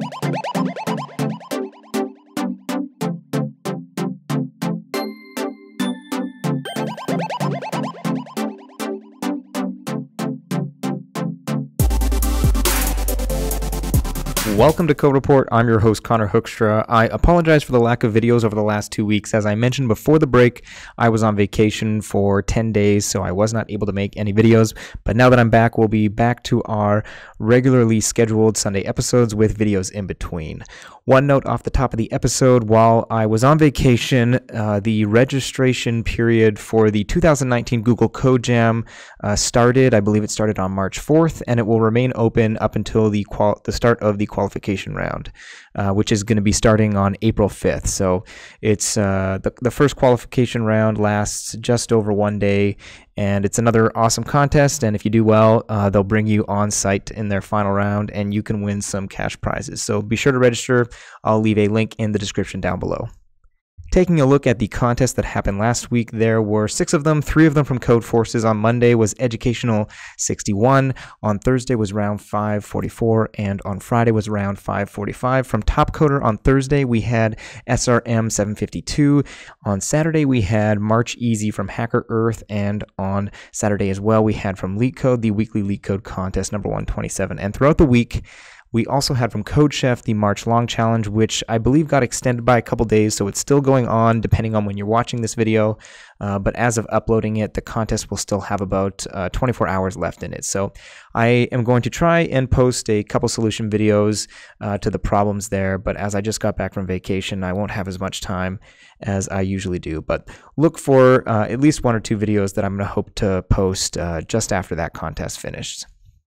Welcome to Code Report. I'm your host, Connor Hoekstra. I apologize for the lack of videos over the last 2 weeks. As I mentioned before the break, I was on vacation for 10 days, so I was not able to make any videos. But now that I'm back, we'll be back to our regularly scheduled Sunday episodes with videos in between. One note off the top of the episode, while I was on vacation, the registration period for the 2019 Google Code Jam started. I believe it started on March 4th, and it will remain open up until the start of the qualification round, which is going to be starting on April 5th. So it's the first qualification round lasts just over 1 day, and it's another awesome contest. And if you do well, they'll bring you on site in their final round, and you can win some cash prizes. So be sure to register. I'll leave a link in the description down below. Taking a look at the contest that happened last week, there were 6 of them, 3 of them from Codeforces. On Monday was Educational 61, on Thursday was round 544, and on Friday was round 545. From Topcoder on Thursday, we had SRM 752. On Saturday, we had March Easy from Hacker Earth, and on Saturday as well, we had from LeetCode, the weekly LeetCode contest number 127. And throughout the week, we also had from CodeChef the March Long Challenge, which I believe got extended by a couple days, so it's still going on depending on when you're watching this video. But as of uploading it, the contest will still have about 24 hours left in it. So I am going to try and post a couple solution videos to the problems there, but as I just got back from vacation, I won't have as much time as I usually do. But look for at least 1 or 2 videos that I'm going to hope to post just after that contest finished.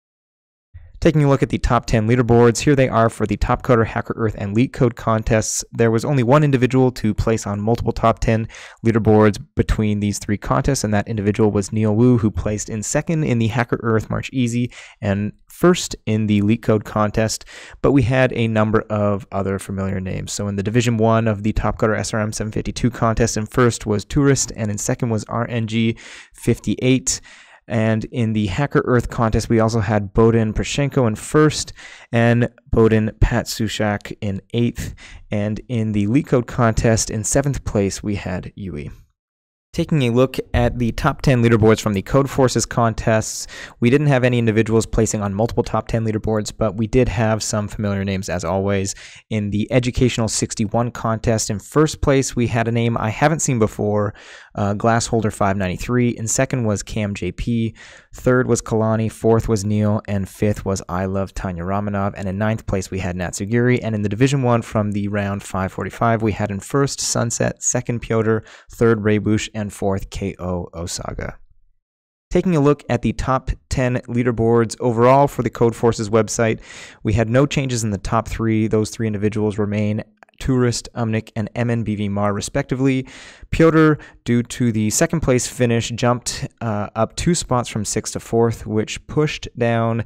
Taking a look at the top 10 leaderboards, here they are for the Topcoder, Hacker Earth, and LeetCode contests. There was only 1 individual to place on multiple top 10 leaderboards between these 3 contests, and that individual was Neil Wu, who placed in 2nd in the Hacker Earth March Easy and 1st in the LeetCode contest. But we had a number of other familiar names. So in the Division 1 of the Topcoder SRM 752 contest, in 1st was Tourist, and in 2nd was RNG 58. And in the Hacker Earth contest, we also had Bodin Prashenko in 1st and Bodin Patsushak in 8th. And in the LeetCode contest, in 7th place, we had Yui. Taking a look at the top 10 leaderboards from the Codeforces contests, we didn't have any individuals placing on multiple top 10 leaderboards, but we did have some familiar names as always. In the Educational 61 contest, in 1st place, we had a name I haven't seen before, Glassholder 593. In 2nd was Cam JP. 3rd was Kalani. 4th was Neil. And 5th was I Love Tanya Ramanov. And in 9th place, we had Natsugiri. And in the Division 1 from the round 545, we had in 1st Sunset, 2nd Pyotr, 3rd Raybush, and 4th KO Osaga. Taking a look at the top 10 leaderboards overall for the Codeforces website, we had no changes in the top 3. Those 3 individuals remain Tourist, Umnik, and MNBV Mar respectively. Pyotr, due to the 2nd place finish, jumped up 2 spots from 6th to 4th, which pushed down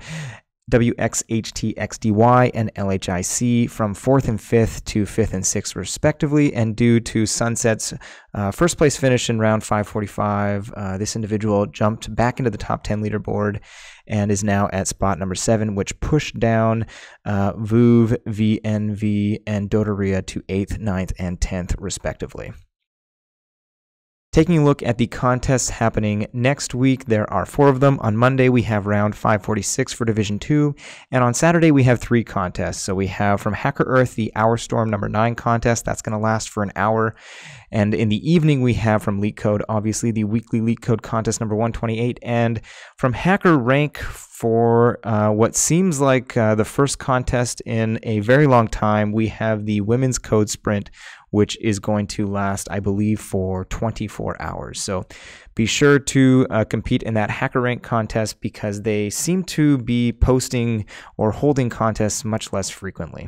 WXHTXDY and LHIC from 4th and 5th to 5th and 6th respectively. And due to Sunset's 1st place finish in round 545, this individual jumped back into the top 10 leaderboard and is now at spot number 7, which pushed down Vuv, VNV, and Dodoria to 8th, 9th, and 10th respectively. Taking a look at the contests happening next week, there are 4 of them. On Monday, we have round 546 for Division 2, and on Saturday, we have 3 contests. So we have from Hacker Earth, the Hour Storm number 9 contest. That's going to last for an hour. And in the evening, we have from LeetCode, obviously, the weekly LeetCode contest number 128. And from Hacker Rank for what seems like the first contest in a very long time, we have the Women's Code Sprint, which is going to last, I believe, for 24 hours. So be sure to compete in that Hacker Rank contest because they seem to be posting or holding contests much less frequently.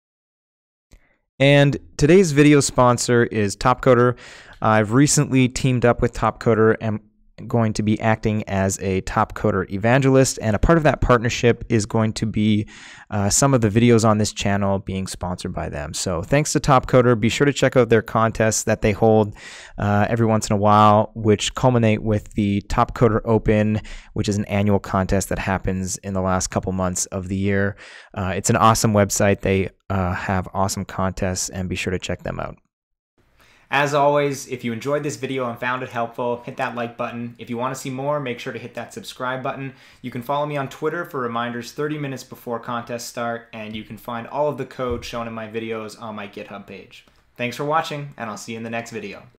And today's video sponsor is Topcoder. I've recently teamed up with Topcoder and going to be acting as a Topcoder evangelist, and a part of that partnership is going to be some of the videos on this channel being sponsored by them. So thanks to Topcoder. Be sure to check out their contests that they hold every once in a while, which culminate with the Topcoder Open, which is an annual contest that happens in the last couple months of the year. It's an awesome website. They have awesome contests, and be sure to check them out. As always, if you enjoyed this video and found it helpful, hit that like button. If you want to see more, make sure to hit that subscribe button. You can follow me on Twitter for reminders 30 minutes before contests start, and you can find all of the code shown in my videos on my GitHub page. Thanks for watching, and I'll see you in the next video.